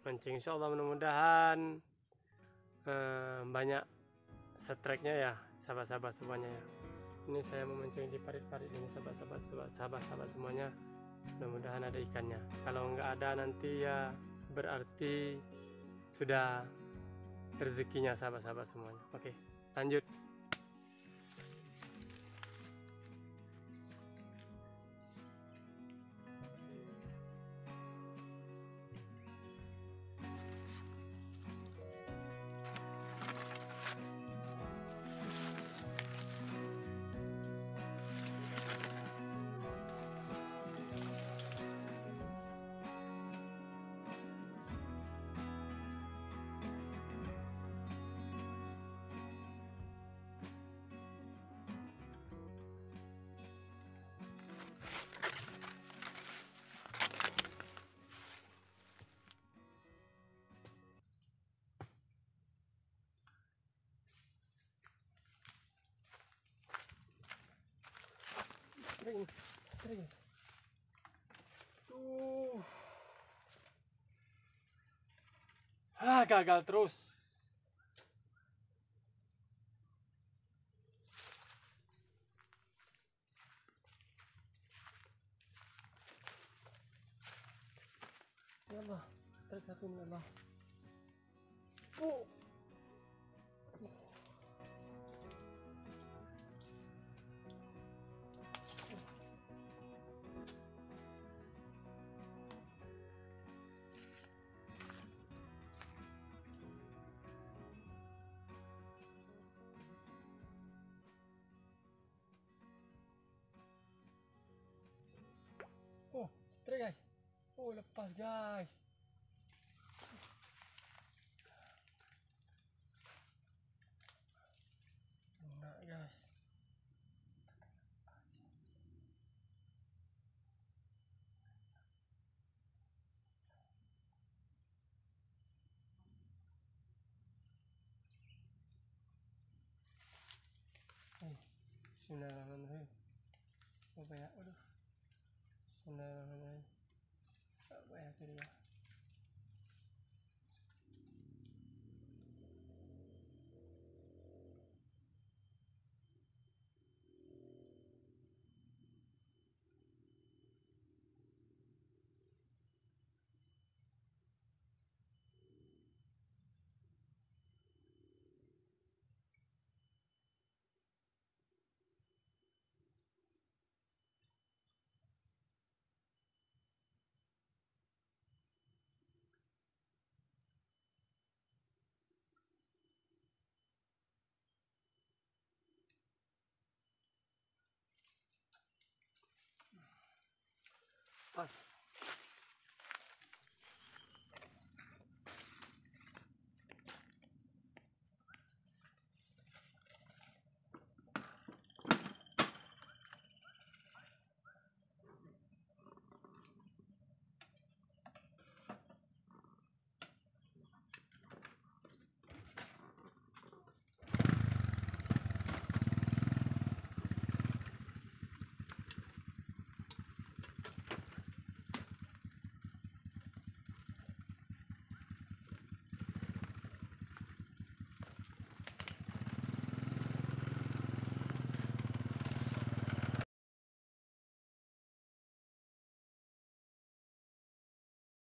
mancing. Insya Allah mudah-mudahan banyak strike-nya ya sahabat-sahabat semuanya ya. Ini saya memancing di parit-parit ini sahabat-sahabat semuanya, mudah-mudahan ada ikannya. Kalau nggak ada nanti ya berarti sudah rezekinya sahabat-sahabat semuanya. Oke, lanjut. String. Gagal terus. Ya Allah, terjatuh ya Allah. Strike guys. Lepas guys. Enak guys. Bismillahirrahmanirrahim. Apa ya? Aduh. Bismillahirrahmanirrahim. Apa ya tadi ya? Pas.